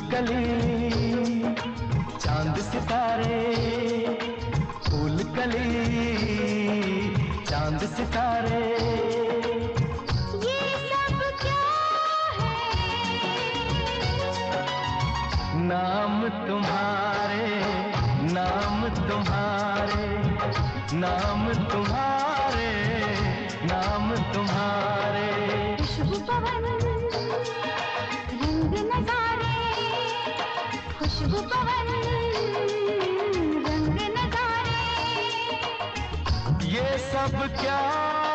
कली चांद सितारे, फूल कली चांद सितारे, ये सब क्या है? नाम तुम्हारे, नाम तुम्हारे, नाम तुम्हारे, नाम तुम्हारे। खुशबू पवन रंग नजारे, खुशबू पवन रंग नजारे, ये सब क्या